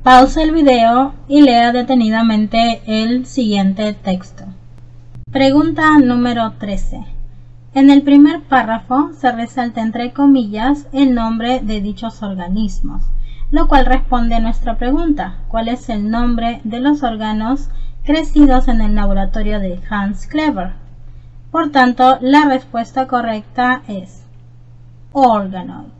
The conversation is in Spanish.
Pausa el video y lea detenidamente el siguiente texto. Pregunta número 13. En el primer párrafo se resalta entre comillas el nombre de dichos organismos, lo cual responde a nuestra pregunta: ¿cuál es el nombre de los órganos crecidos en el laboratorio de Hans Clever? Por tanto, la respuesta correcta es organoid.